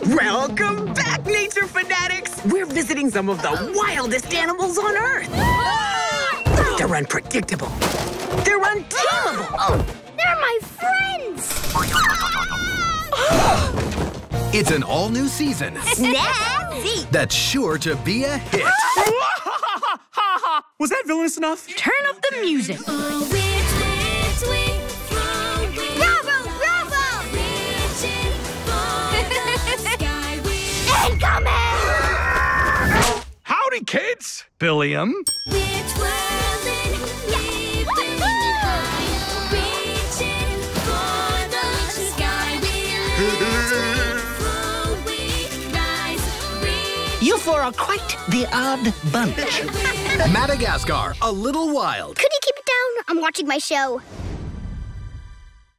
Welcome back, nature fanatics! We're visiting some of the wildest animals on Earth. They're unpredictable. They're untamable. Oh, they're my friends! It's an all-new season Snazzy! that's sure to be a hit. Was that villainous enough? Turn up the music. Incoming! Howdy, kids! Billiam. You four are quite the odd bunch. Madagascar, a little wild. Could you keep it down? I'm watching my show.